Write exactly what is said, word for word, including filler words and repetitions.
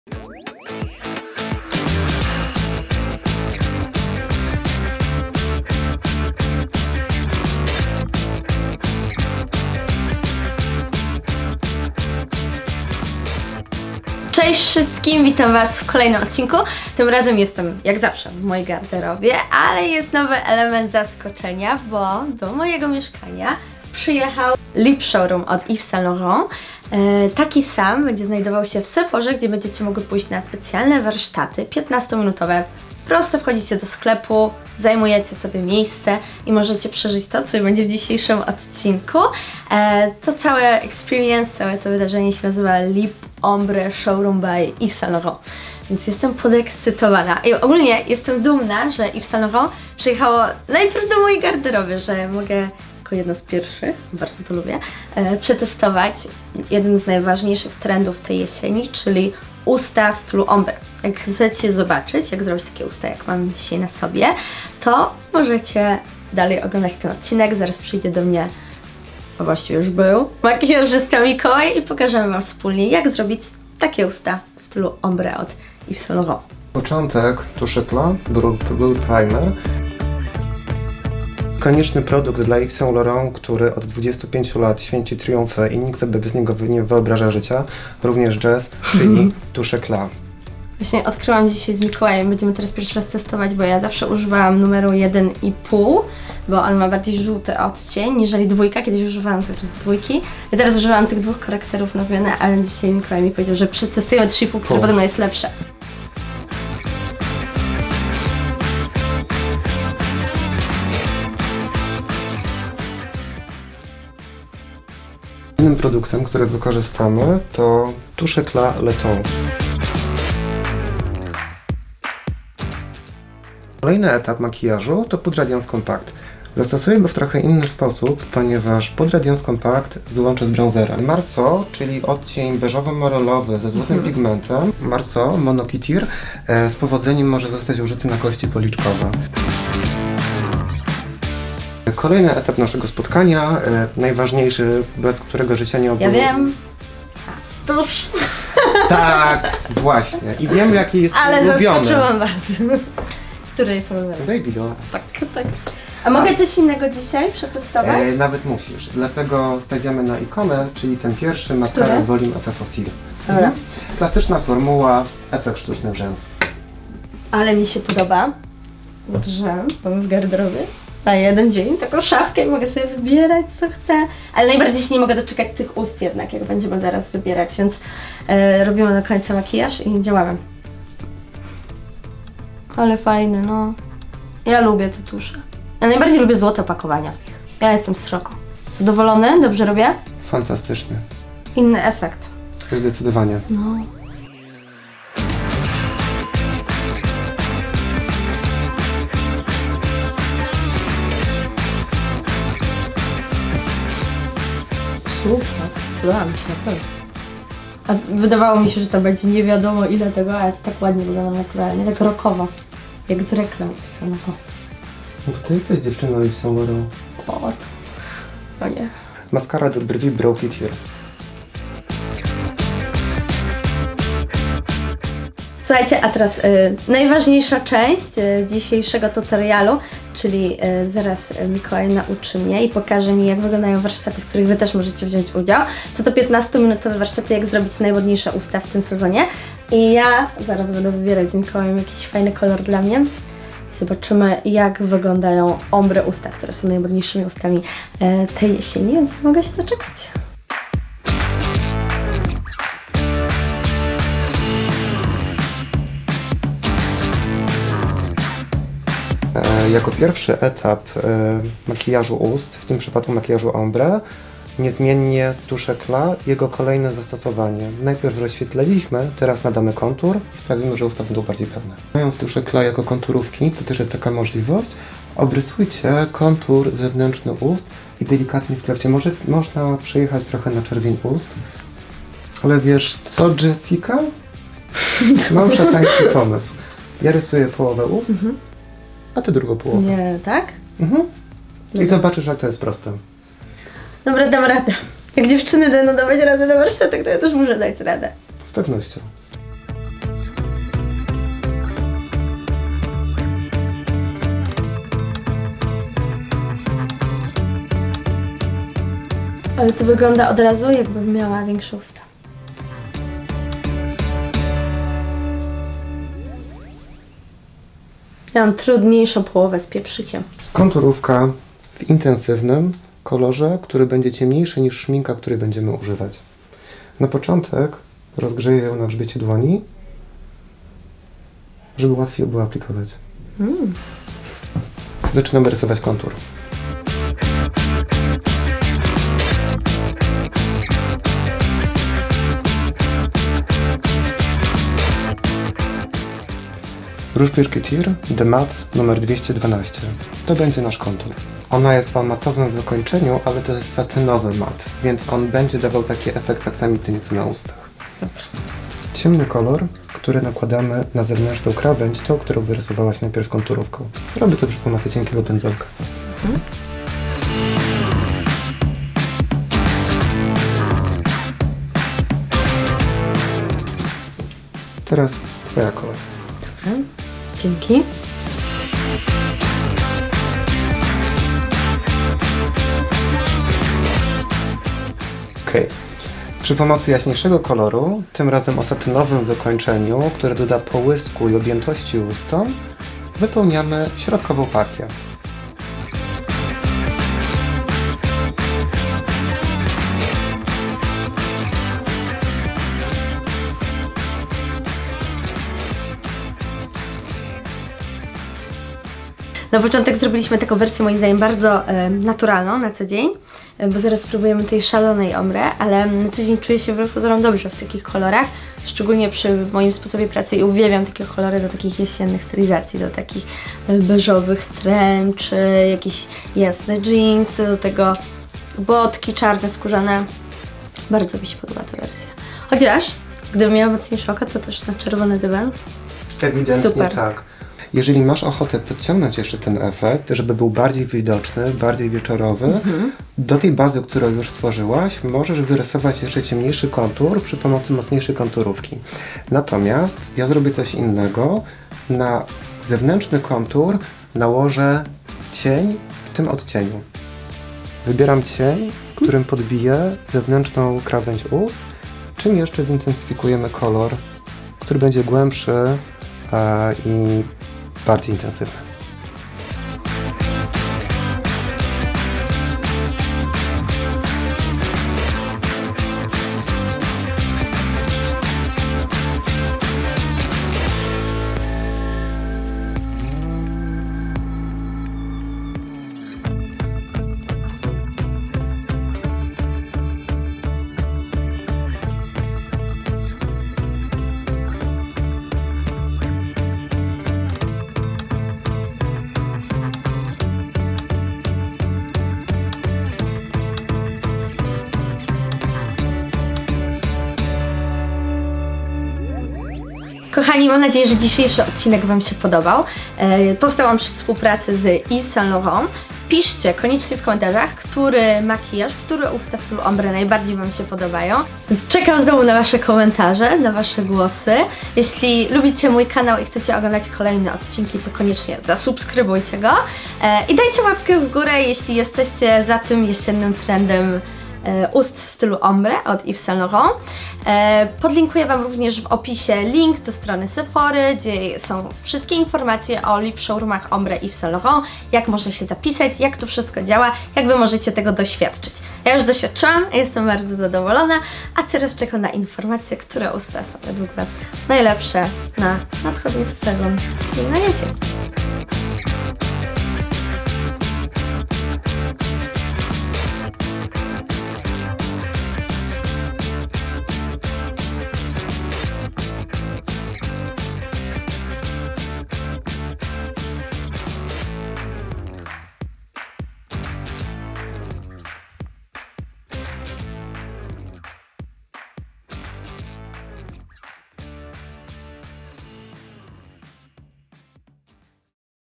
Cześć wszystkim, witam was w kolejnym odcinku. Tym razem jestem, jak zawsze, w mojej garderobie, ale jest nowy element zaskoczenia, bo do mojego mieszkania przyjechał Lip Showroom od Yves Saint Laurent. E, taki sam będzie znajdował się w Sephorze, gdzie będziecie mogli pójść na specjalne warsztaty piętnastominutowe. Prosto wchodzicie do sklepu, zajmujecie sobie miejsce i możecie przeżyć to, co będzie w dzisiejszym odcinku. E, to całe experience, całe to wydarzenie się nazywa Lip Ombre Showroom by Yves Saint Laurent. Więc jestem podekscytowana. I ogólnie jestem dumna, że Yves Saint Laurent przyjechało najpierw do mojej garderoby, że mogę jako jedno z pierwszych, bardzo to lubię, e, przetestować jeden z najważniejszych trendów tej jesieni, czyli usta w stylu ombre. Jak chcecie zobaczyć, jak zrobić takie usta, jak mam dzisiaj na sobie, to możecie dalej oglądać ten odcinek. Zaraz przyjdzie do mnie, a właściwie już był, makijażysta Mikołaj i pokażemy wam wspólnie, jak zrobić takie usta w stylu ombre od Yves Saint Laurent. Początek tuszykla, Blur Primer. Konieczny produkt dla Yves Saint Laurent, który od dwudziestu pięciu lat święci triumfy i nikt sobie bez niego nie wyobraża życia, również jazz, czyli tuszykla. Właśnie odkryłam dzisiaj z Mikołajem, będziemy teraz pierwszy raz testować, bo ja zawsze używałam numeru jeden i pół, bo on ma bardziej żółty odcień, niżeli dwójka, kiedyś używałam cały czas dwójki. I teraz używałam tych dwóch korektorów na zmianę, ale dzisiaj Mikołaj mi powiedział, że przetestujemy trzy i pół, które podobno jest lepsze. Innym produktem, który wykorzystamy, to tuszykla Leton. Kolejny etap makijażu to Poudre Radiance Compact. Zastosuję go w trochę inny sposób, ponieważ Poudre Radiance Compact złączę z bronzerem. Marceau, czyli odcień beżowo-morelowy ze złotym mm. pigmentem, Marceau Monokitir, e, z powodzeniem może zostać użyty na kości policzkowe. Kolejny etap naszego spotkania, e, najważniejszy, bez którego życia nie obyło. Ja wiem. Tuż. Tak, właśnie. I wiem, jaki jest ale ulubiony. Ale zaskoczyłam was. Który jest ulubiony? Baby doll. Tak, tak. A mogę A. coś innego dzisiaj przetestować? E, nawet musisz. Dlatego stawiamy na ikonę, czyli ten pierwszy Mascara Volume Effet Fossil. Dobra. Mhm. Klasyczna formuła, efekt sztucznych rzęs. Ale mi się podoba, że mamy w garderobie na jeden dzień taką szafkę i mogę sobie wybierać, co chcę. Ale najbardziej się nie mogę doczekać tych ust jednak, jak będziemy zaraz wybierać, więc e, robimy do końca makijaż i działamy. Ale fajny, no. Ja lubię te tusze. Ja najbardziej lubię złote opakowania w nich. Ja jestem z szoku. Zadowolony? Dobrze robię? Fantastyczny. Inny efekt. Zdecydowanie. No. Super. Podoba mi się naprawdę. A wydawało mi się, że to będzie nie wiadomo ile tego, ale to tak ładnie wygląda naturalnie, tak rockowo. Jak z reklam Yves Saint Laurent. Bo ty jesteś dziewczyną Yves Saint Laurent. O, to... o nie. Maskara do brwi Broke Tears. Słuchajcie, a teraz y, najważniejsza część y, dzisiejszego tutorialu, czyli y, zaraz Mikołaj nauczy mnie i pokaże mi, jak wyglądają warsztaty, w których wy też możecie wziąć udział. Są to piętnastominutowe warsztaty, jak zrobić najmodniejsze usta w tym sezonie. I ja zaraz będę wybierać z Mikołajem jakiś fajny kolor dla mnie. I zobaczymy, jak wyglądają ombre usta, które są najmodniejszymi ustami y, tej jesieni, więc mogę się doczekać. E, jako pierwszy etap e, makijażu ust, w tym przypadku makijażu ombre, niezmiennie tuszykla, jego kolejne zastosowanie. Najpierw rozświetliliśmy, teraz nadamy kontur i sprawimy, że usta będą bardziej pewne. Mając tuszykla jako konturówki, co też jest taka możliwość, obrysujcie kontur zewnętrzny ust i delikatnie wklepcie. Może, można przejechać trochę na czerwień ust, ale wiesz co, Jessica? Mam szatański pomysł. Ja rysuję połowę ust, mhm. a ty drugą połowę. Nie, tak? Mhm. I zobaczysz, jak to jest proste. Dobra, dam radę. Jak dziewczyny będą dawać radę na warsztatach, to ja też muszę dać radę. Z pewnością. Ale to wygląda od razu, jakbym miała większe usta. Ja mam trudniejszą połowę z pieprzykiem. Konturówka w intensywnym kolorze, który będzie ciemniejszy niż szminka, której będziemy używać. Na początek rozgrzeję ją na grzbiecie dłoni, żeby łatwiej było aplikować. Mm. Zaczynamy rysować kontur. Rouge Purity The Matte numer dwieście dwanaście. To będzie nasz kontur. Ona jest o matowym wykończeniu, ale to jest satynowy mat, więc on będzie dawał taki efekt aksamitny nieco na ustach. Dobra. Ciemny kolor, który nakładamy na zewnętrzną krawędź, tą, którą wyrysowałaś najpierw konturówką. Robię to przy pomocy cienkiego pędzelka. Mhm. Teraz twoja kolej. Dobra, dzięki. Okej. Przy pomocy jaśniejszego koloru, tym razem o satynowym wykończeniu, które doda połysku i objętości ustom, wypełniamy środkową partię. Na początek zrobiliśmy taką wersję moim zdaniem bardzo e, naturalną na co dzień, e, bo zaraz spróbujemy tej szalonej ombre, ale na co dzień czuję się wbrew pozorom dobrze w takich kolorach, szczególnie przy moim sposobie pracy i uwielbiam takie kolory do takich jesiennych stylizacji, do takich e, beżowych trench, jakieś jasne jeansy, do tego botki czarne, skórzane. Bardzo mi się podoba ta wersja. Chociaż, gdybym miała mocniejsze oko, to też na czerwony dywan. Ewidentnie super. Tak. Jeżeli masz ochotę podciągnąć jeszcze ten efekt, żeby był bardziej widoczny, bardziej wieczorowy, mhm. do tej bazy, którą już stworzyłaś, możesz wyrysować jeszcze ciemniejszy kontur przy pomocy mocniejszej konturówki. Natomiast ja zrobię coś innego. Na zewnętrzny kontur nałożę cień w tym odcieniu. Wybieram cień, którym podbiję zewnętrzną krawędź ust, czym jeszcze zintensyfikujemy kolor, który będzie głębszy a, i bardziej intensywny. Kochani, mam nadzieję, że dzisiejszy odcinek Wam się podobał. E, powstał on przy współpracy z Yves Saint Laurent. Piszcie koniecznie w komentarzach, który makijaż, które usta w stylu ombre najbardziej Wam się podobają. Więc czekam znowu na Wasze komentarze, na Wasze głosy. Jeśli lubicie mój kanał i chcecie oglądać kolejne odcinki, to koniecznie zasubskrybujcie go. E, I dajcie łapkę w górę, jeśli jesteście za tym jesiennym trendem ust w stylu ombre od Yves Saint Laurent. Podlinkuję Wam również w opisie link do strony Sephory, gdzie są wszystkie informacje o lip showroomach ombre Yves Saint Laurent, jak można się zapisać, jak to wszystko działa, jak Wy możecie tego doświadczyć. Ja już doświadczyłam, jestem bardzo zadowolona, a teraz czekam na informacje, które usta są według Was najlepsze na nadchodzący sezon, czyli na jesień.